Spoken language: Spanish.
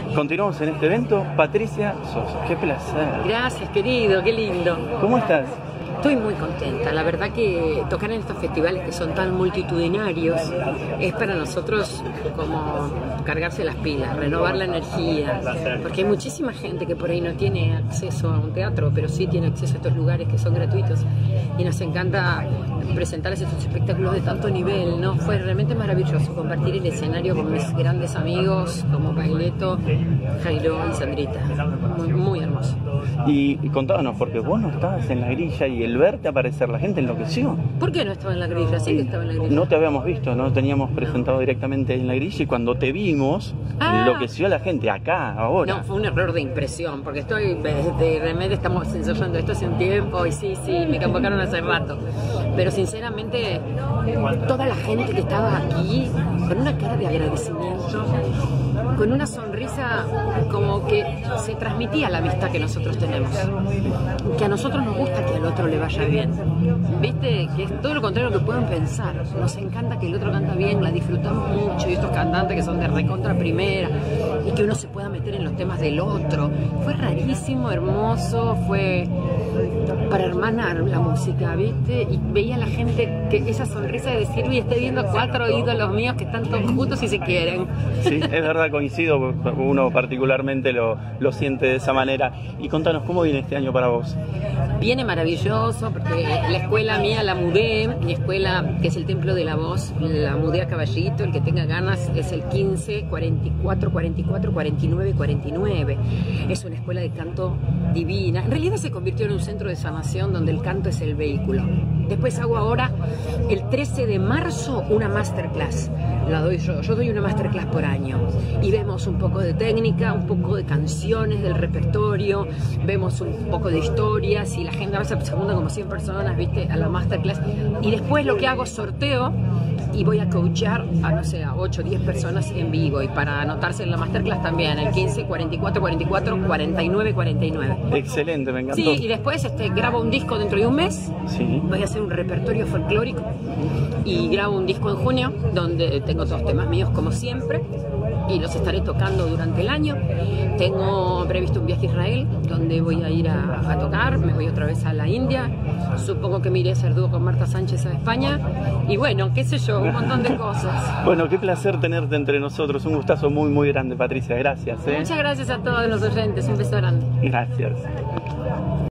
Continuamos en este evento. Patricia Sosa, qué placer. Gracias, querido, qué lindo. ¿Cómo estás? Estoy muy contenta. La verdad que tocar en estos festivales que son tan multitudinarios es para nosotros como cargarse las pilas, renovar la energía, porque hay muchísima gente que por ahí no tiene acceso a un teatro, pero sí tiene acceso a estos lugares que son gratuitos y nos encanta presentarles estos espectáculos de tanto nivel, ¿no? Fue realmente maravilloso compartir el escenario con mis grandes amigos como Baileto, Jairo y Sandrita. Muy hermoso. Y contábanos, porque vos no estabas en la grilla y el verte aparecer la gente enloqueció. ¿Por qué no estaba en la grilla? Sí que estaba en la grilla. No te habíamos visto, no teníamos presentado directamente en la grilla y cuando te vimos, enloqueció a la gente acá, ahora. No, fue un error de impresión, porque realmente estamos ensayando esto hace un tiempo y sí, me convocaron hace rato. Pero sinceramente, toda la gente que estaba aquí, con una cara de agradecimiento, con una sonrisa como que se transmitía la amistad que nosotros tenemos. Que a nosotros nos gusta que al otro le vaya bien. ¿Viste? Que es todo lo contrario que pueden pensar. Nos encanta que el otro canta bien, la disfrutamos mucho, y estos cantantes que son de recontra primera, y que uno se pueda meter en los temas del otro. Fue rarísimo, hermoso, fue para hermanar la música, ¿viste? Y veía a la gente que esa sonrisa de decir, uy, estoy viendo 4 ídolos míos que están todos juntos y se quieren. Sí, es verdad, coincido, uno particularmente lo siente de esa manera. Y contanos, ¿cómo viene este año para vos? Viene maravilloso, porque la escuela mía la mudé, mi escuela, que es el Templo de la Voz, la mudé a Caballito. El que tenga ganas es el 15, 44, 44, 49, 49. Es una escuela de canto divina. En realidad se convirtió en un centro de sanación donde el canto es el vehículo. Después hago ahora, el 13 de marzo, una masterclass. La doy yo doy una masterclass por año. Y vemos un poco de técnica, un poco de canciones del repertorio, vemos un poco de historias y la gente a veces se junta como 100 personas, ¿viste? A la masterclass. Y después lo que hago es sorteo y voy a coachar a, no sé, a 8 o 10 personas en vivo. Y para anotarse en la masterclass también, el 15, 44, 44, 49, 49. Excelente, me encantó. Sí, y después grabo un disco dentro de un mes. Sí. Voy a hacer un repertorio folclórico y grabo un disco en junio donde tengo todos temas míos como siempre y los estaré tocando durante el año. Tengo previsto un viaje a Israel donde voy a ir a tocar, me voy otra vez a la India, supongo que me iré a hacer dúo con Marta Sánchez a España y bueno, qué sé yo, un montón de cosas. Bueno, qué placer tenerte entre nosotros, un gustazo muy grande, Patricia, gracias. Muchas gracias a todos los oyentes, un beso grande. Gracias.